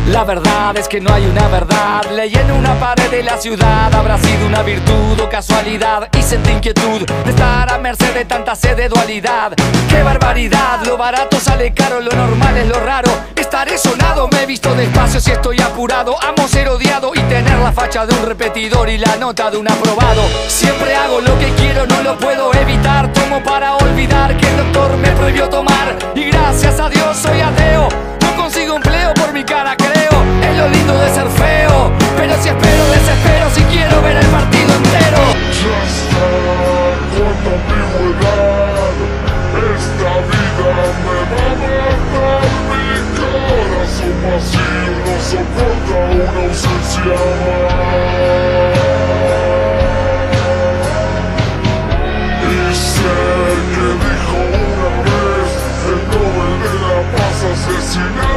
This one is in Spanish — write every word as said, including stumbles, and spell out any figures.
La verdad es que no hay una verdad. Leí en una pared de la ciudad. Habrá sido una virtud o casualidad, y sentí inquietud de estar a merced de tanta sed de dualidad. ¡Qué barbaridad! Lo barato sale caro, lo normal es lo raro. Estaré sonado, me he visto despacio si estoy apurado. Amo ser odiado y tener la facha de un repetidor y la nota de un aprobado. Siempre hago lo que quiero, no lo puedo evitar. Tomo para olvidar que el doctor me prohibió tomar. Y gracias a Dios soy ateo. No consigo empleo por mi cara, creo. Es lo lindo de ser feo. Pero si espero, desespero si quiero ver el partido entero. Ya está, cuánta ambigüedad. Esta vida me va a matar. Mi corazón vacío no soporta una ausencia más. Y sé que dijo una vez el Nobel de la Paz asesinar.